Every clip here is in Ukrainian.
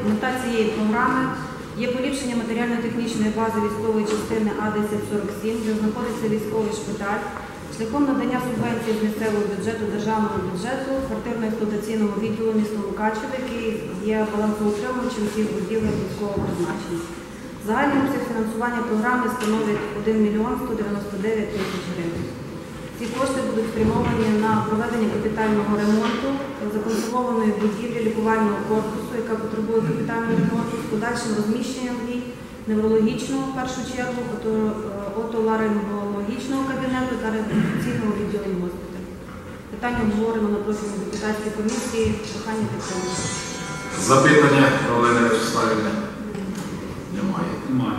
Мета цієї програми є поліпшення матеріально-технічної бази військової частини А-1047, де знаходиться військовий шпиталь, шляхом надання субвенції з місцевого бюджету, державного бюджету, квартирно-експлуатаційному відділу міста Мукачево, який є балансоутримувачем цих будівель військового призначення. Загальний обсяг фінансування програми становить 1 мільйон 199 тисяч гривень. Ці кошти будуть спрямовані на проведення капітального ремонту законсервованої будівлі лікувального корпусу, яка потребує капітального ремонту, з подальшим розміщенням в ній неврологічного, в першу чергу, отоларингологічного кабінету та реабілітаційного відділу госпіталю. Питання обговорено на профільній депутатській комісії. Прохання підтримати. Запитання про Олени Вячеславівни? Немає.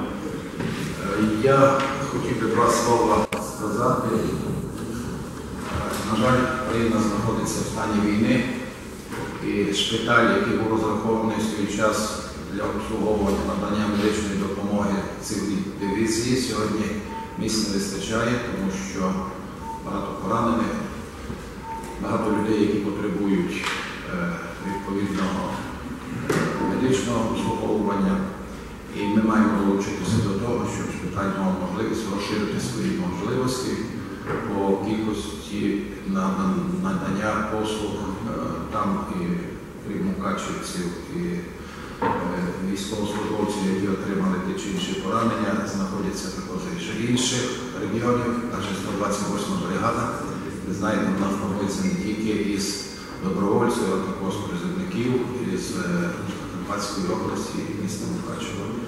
Я хотів би два слова сказати. На жаль, країна знаходиться в стані війни, і шпиталь, який був розрахований в свій час для обслуговування надання медичної допомоги цивільній дивізії, сьогодні місць не вистачає, тому що багато поранених, багато людей, які потребують відповідного медичного обслуговування. І ми маємо долучитися до того, щоб шпиталь мав можливість розширити свої можливості по кількості надання послуг там і крім мукачівців, і військовослужбовців, які отримали ті чи інші поранення, знаходяться також і інших регіонів, наша 128 бригада. Ви знаєте, вона знаходиться не тільки із добровольців, а також призовників із Карпатської області і міста Мукачево.